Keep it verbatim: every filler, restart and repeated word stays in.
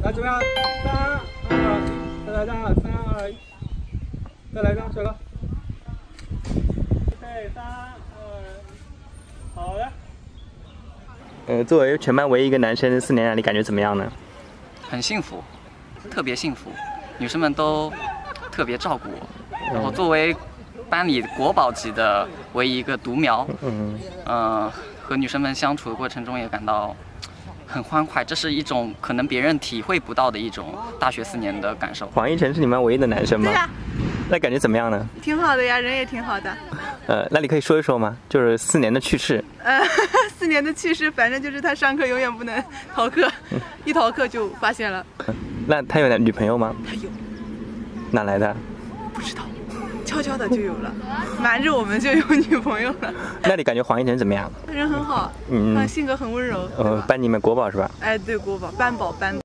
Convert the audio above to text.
来，怎么样？三二一，再来一张，三二一，再来一张，小哥。对，三二一，好的。呃，作为全班唯一一个男生，四年来你感觉怎么样呢？ 很幸福，特别幸福，女生们都特别照顾我。然后作为班里国宝级的唯一一个独苗，嗯，呃，和女生们相处的过程中也感到很欢快，这是一种可能别人体会不到的一种大学四年的感受。 黄一晨是你们唯一的男生吗？ 对呀。 那感觉怎么样呢？ 挺好的呀，人也挺好的。 呃，那你可以说一说吗？就是四年的趣事。 呃，四年的趣事，反正就是他上课永远不能逃课，嗯、一逃课就发现了。 那他有女朋友吗？ 他有。 哪来的？ 不知道，悄悄的就有了，瞒着我们就有女朋友了。 那你感觉黄一晨怎么样？ 人很好，嗯，性格很温柔。 呃，班里面国宝是吧？ 哎，对，国宝，班宝，班宝。